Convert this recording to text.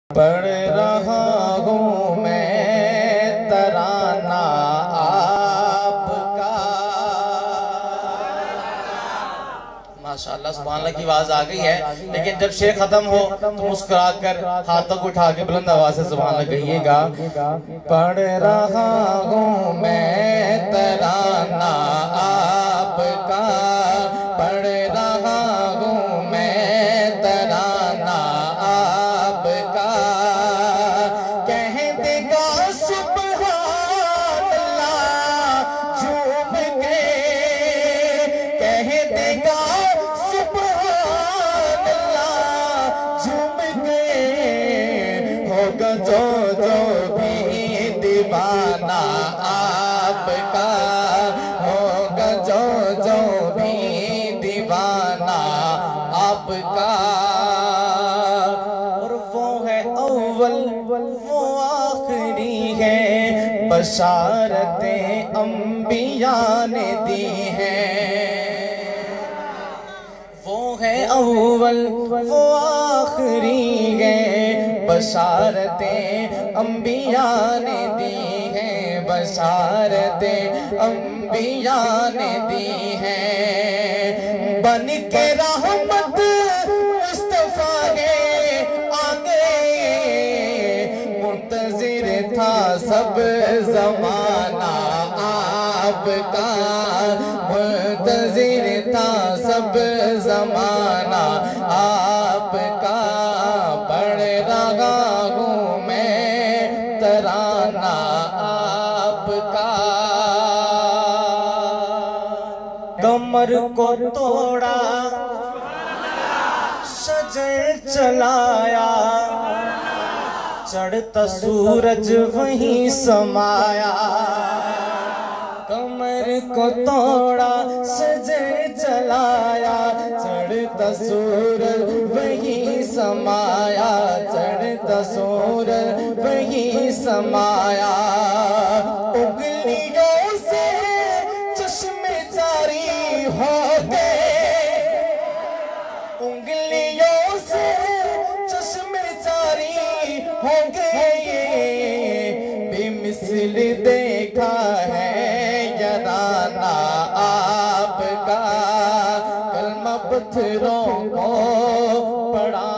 पढ़ रहा हूँ मैं तराना आपका। माशाअल्लाह सुभान अल्लाह की आवाज आ गई है, लेकिन जब शेर खत्म हो तो मुस्कुरा कर हाथों को उठा के बुलंद आवाज से सुभान अल्लाह कहिएगा। पढ़ रहा हूँ मैं तराना आपका, पढ़ रहा हूँ मैं तराना आपका। कह देगा सुभान अल्लाह झूम के, कह देगा सुभान अल्लाह झूम के। होगा जो जो भी दीवाना आपका, होगा जो जो भी दीवाना आपका। और वो है अव्वल वो आखिरी है, बशारतें अंबिया ने दी हैं। वो है अव्वल वो आखिरी है, बशारतें अंबिया ने दी हैं, बशारतें अंबिया ने दी हैं। बन के रहमत मुस्तफा के आगे मुंतजिर था सब जमाना आपका, मुंतजिर था सब जमाना आपका। पढ़ रहा हूँ मैं तराना आपका। कमर को तोड़ा शजर चलाया, चढ़ता सूरज वहीं समाया। कमर को तोड़ा शजर चलाया, चढ़ता सूरज वहीं समाया, चढ़ता सूरज वहीं समाया। उंगलियों से चश्मे जारी हो गए, उंगलियों से चश्मे जारी हो गए। बेमिसल देखा है यराना आपका, कलमा पत्थरों को पढ़ा